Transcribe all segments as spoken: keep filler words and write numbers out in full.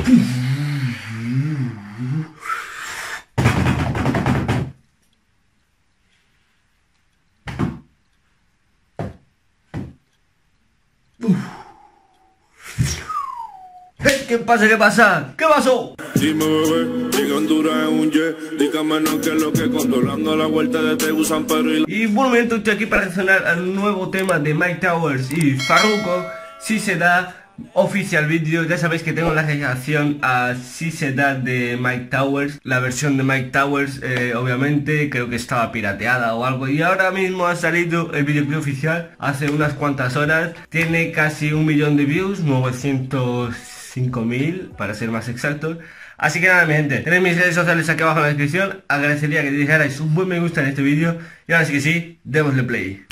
¿Qué pasa? ¿Qué pasa? ¿Qué pasó? Dime bebé, diga Honduras es un jet. Dígame no que es lo que controlando la vuelta de Tegu San Pedro y la... Y bueno, estoy aquí para reaccionar al nuevo tema de Myke Towers y Farruko, Si se da, oficial vídeo. Ya sabéis que tengo la reacción a Si se da de Myke Towers. La versión de Myke Towers, eh, obviamente, creo que estaba pirateada o algo. Y ahora mismo ha salido el videoclip oficial hace unas cuantas horas. Tiene casi un millón de views, novecientos cinco mil para ser más exactos. Así que nada, mi gente, tenéis mis redes sociales aquí abajo en la descripción. Agradecería que dejarais un buen me gusta en este vídeo. Y ahora sí que sí, démosle play.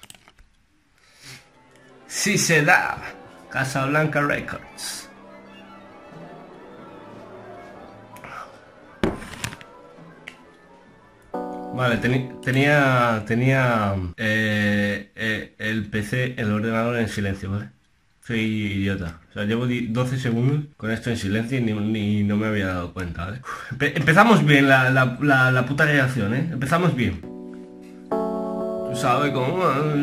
Si se da, Casablanca Records. Vale, teni tenía tenía eh, eh, el P C, el ordenador en silencio, ¿vale? Soy idiota. O sea, llevo doce segundos con esto en silencio y ni, ni no me había dado cuenta, ¿vale? Empe empezamos bien la, la, la, la puta reacción, ¿eh? Empezamos bien. Tú sabes cómo...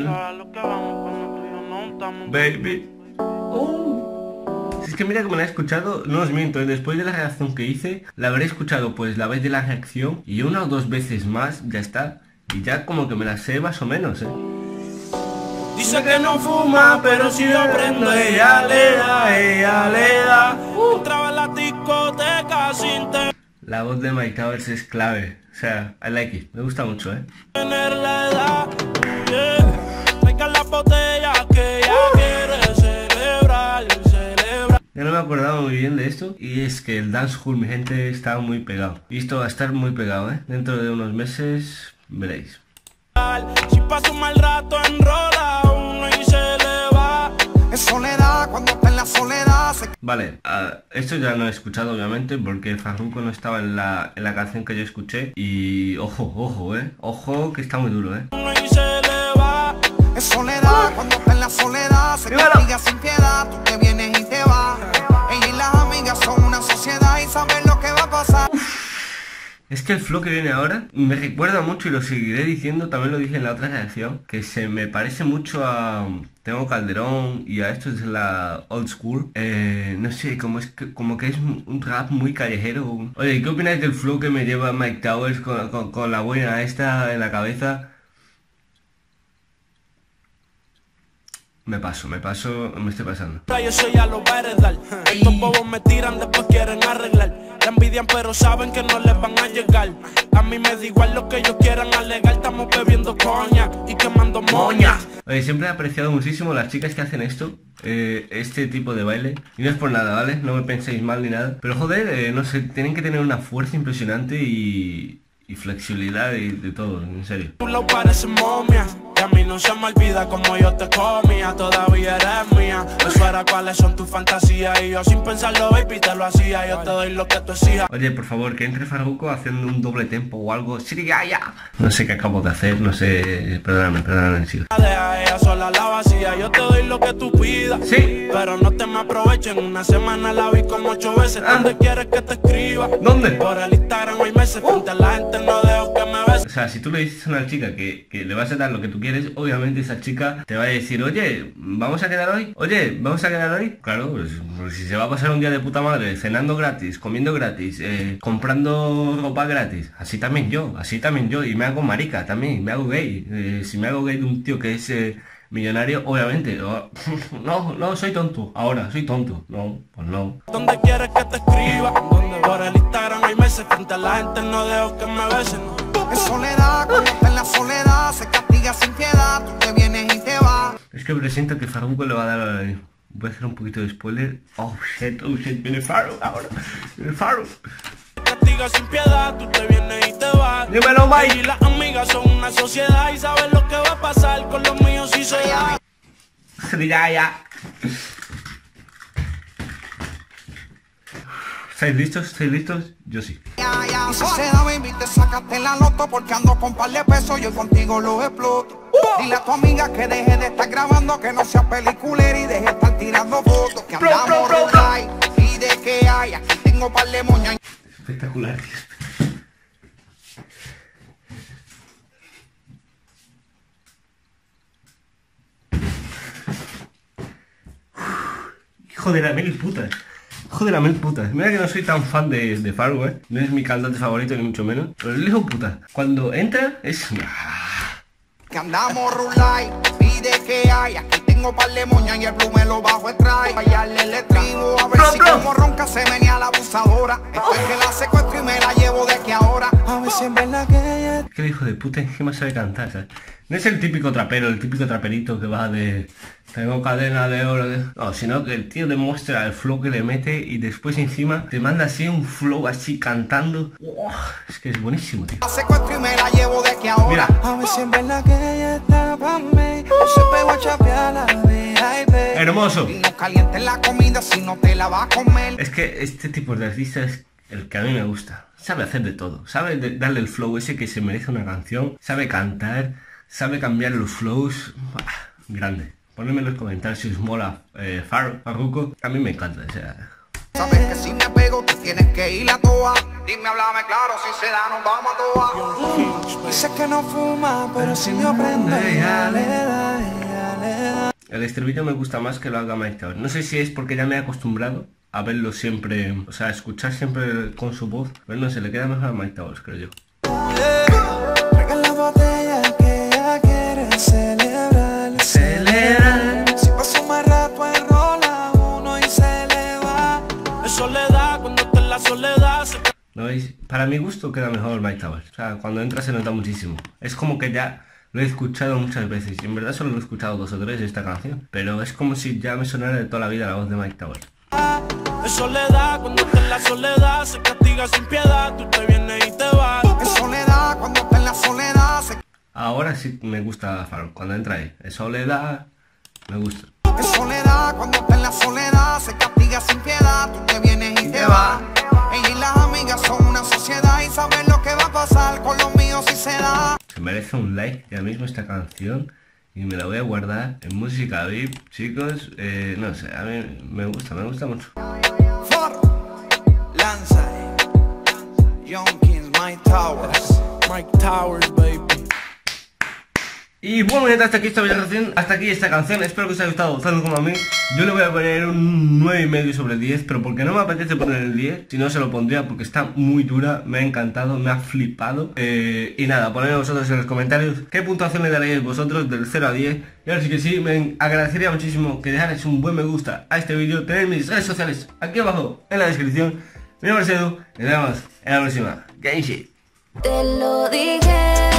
Baby. Oh. Es que mira que me la he escuchado, no os miento, ¿eh? Después de la reacción que hice, la habré escuchado pues la vez de la reacción y una o dos veces más, ya está. Y ya como que me la sé más o menos, ¿eh? Dice que no fuma, pero si yo prendo, ella le da, ella le da. Uh. Entraba en la discoteca sin tener La voz de Myke Towers es clave. O sea, I like it. Me gusta mucho, ¿eh? la edad. Yeah. Traiga la botella que ella uh. quiere celebrar, celebrar. Ya no me acordaba muy bien de esto. Y es que el dancehall, mi gente, está muy pegado. Y esto va a estar muy pegado, ¿eh? Dentro de unos meses veréis. Si pasa un mal rato enrola uno y se le va. Es soledad cuando está en la soledad se... Vale, uh, esto ya no he escuchado obviamente porque Farruko no estaba en la, en la canción que yo escuché. Y ojo, ojo, eh Ojo que está muy duro, eh Uno y se le va. Es soledad uh. cuando está en la soledad se castiga sin piedad. Tú te vienes y te vas. Ella y las amigas son una sociedad y saben lo que va a pasar. Es que el flow que viene ahora me recuerda mucho, y lo seguiré diciendo, también lo dije en la otra reacción, que se me parece mucho a Tego Calderón y a esto es la old school. Eh, no sé, como, es que, como que es un rap muy callejero. Oye, ¿qué opináis del flow que me lleva Myke Towers con, con, con la buena esta en la cabeza? Me paso, me paso, me estoy pasando. Eso ya lo va a heredar. Estos bobos me tiran, después quieren arreglar. La envidian pero saben que no les van a llegar. A mí me da igual lo que ellos quieran alegar. Estamos bebiendo coña y quemando moña. Oye, siempre he apreciado muchísimo las chicas que hacen esto, eh, este tipo de baile. Y no es por nada, ¿vale? No me penséis mal ni nada. Pero joder, eh, no sé, tienen que tener una fuerza impresionante y, y flexibilidad y de todo, en serio. Tú lo pareces momia. A mí no se me olvida como yo te comía. Todavía eres mía. Eso era cuáles son tus fantasías. Y yo sin pensarlo, baby, te lo hacía. Yo te doy lo que tú decías. Oye, por favor, que entre Farruko haciendo un doble tempo o algo. ¡Sirigaya! No sé qué acabo de hacer, no sé. Perdóname, perdóname, sigo. Deja ella sola la vacía. Yo te doy lo que tú pidas. Sí. Pero no te me aprovechen. Una semana la vi como ocho veces. Ah. ¿Dónde quieres que te escriba? ¿Dónde? Por el Instagram hay meses. Frente a la gente no dejo que me beses. O sea, si tú le dices a una chica que, que le vas a dar lo que tú quieres, obviamente esa chica te va a decir, oye, ¿vamos a quedar hoy? Oye, ¿vamos a quedar hoy? Claro, pues, pues si se va a pasar un día de puta madre, cenando gratis, comiendo gratis, eh, comprando ropa gratis, así también yo, así también yo, y me hago marica también, me hago gay. Eh, si me hago gay de un tío que es eh, millonario, obviamente, oh, no, no, soy tonto, ahora, soy tonto, no, pues no. ¿Dónde quieres que te escriba? Por el Instagram hay meses. Frente a la gente no dejo que me besen. Es soledad cuando está en la soledad se castiga sin piedad. Tú te vienes y te vas. Es que presiento que Farruko le va a dar a la... Voy a hacer un poquito de spoiler. Oh shit, oh shit, viene Farruko ahora. Viene Farruko. Castiga sin piedad, tú te vienes y te vas. Dímelo, Myke. Y las amigas son una sociedad y sabes lo que va a pasar con los míos si se da. Ya, ya. ¿Estáis listos? ¿Estáis listos? Yo sí. Ya, ya. Y si se da, baby, te sacaste la loto porque ando con par de pesos, yo contigo los exploto. Uh. Dile a tu amiga que deje de estar grabando, que no sea peliculera y deje de estar tirando fotos. Que andamos right y de que hay hay, aquí tengo par de moñas. Espectacular, tío. Hijo de la mil putas. Hijo de la mil putas. Mira que no soy tan fan de, de Fargo, eh. No es mi cantante favorito ni mucho menos. Pero el hijo puta. Cuando entra es... Que andamos rulay, pide que hay, aquí tengo par de moñas y el blue me lo bajo extrae. Fallarle el estribo, a ver bro, si bro. como ronca se venía la abusadora. Después que la secuestro y me la llevo de que ahora. A ver si en verdad que ella... Es que el hijo de puta encima sabe cantar, ¿sabes? No es el típico trapero, el típico traperito que va de... Tengo cadena de oro, de... No, sino que el tío demuestra el flow que le mete y después encima te manda así un flow así cantando. ¡Oh! Es que es buenísimo, tío. La secuestro y me la llevo de que ahora. Mira. A ver si en verdad que ella está pa' mí. O se pegó a chapear la baby. Hermoso. Y no calientes la comida si no te la vas a comer. Es que este tipo de artista es el que a mí me gusta. Sabe hacer de todo. Sabe de darle el flow ese que se merece una canción. Sabe cantar. Sabe cambiar los flows. Bah, grande. Ponedme en los comentarios si os mola eh, Farruko. A mí me encanta, o sea... Sabes que si me pego tú tienes que ir a toa. Dime, háblame claro, si se da nos vamos a toa. Dice que no fuma, pero si me aprende ella le da, ella le da. El estribillo me gusta más que lo haga Mike Towers. No sé si es porque ya me he acostumbrado a verlo siempre, o sea, a escuchar siempre con su voz. Pero no sé, le queda mejor a Mike Towers, creo yo. Traigan la botella que ella quiere celebrar. Celebrar. Si paso más rato enrola uno y se le va. Es soledad, cuando está en la soledad se... ¿No veis? Para mi gusto queda mejor Mike Towers. O sea, cuando entra se nota muchísimo. Es como que ya lo he escuchado muchas veces. Y en verdad solo lo he escuchado dos o tres de esta canción. Pero es como si ya me sonara de toda la vida la voz de Mike Towers. Es soledad, cuando está en la soledad se castiga sin piedad. Tú te vienes y te vas. Es soledad cuando está en la soledad. Se... Ahora sí me gusta Farruko, cuando entra ahí. Es soledad, me gusta. Es soledad cuando está en la soledad. Se castiga sin piedad. Tú te vienes y te vas. Ella y las amigas son una sociedad y saben lo que va a pasar con los míos si se da. Se merece un like ya mismo esta canción. Y me la voy a guardar en música V I P, chicos. Eh, no sé, a mí me gusta, me gusta mucho. For Lanza, Young Kings, Mike Towers. Mike Towers, baby. Y bueno, gente, hasta aquí esta bella canción, hasta aquí esta canción. Espero que os haya gustado tanto como a mí. Yo le voy a poner un nueve y medio sobre diez, pero porque no me apetece poner el diez. Si no, se lo pondría porque está muy dura. Me ha encantado, me ha flipado. eh, Y nada, ponedme vosotros en los comentarios qué puntuación le daréis vosotros del cero a diez. Y ahora sí que sí, me agradecería muchísimo que dejarais un buen me gusta a este vídeo. Tenéis mis redes sociales aquí abajo en la descripción. Mi nombre es Edu, y nos vemos en la próxima. Game shit. Te lo dije.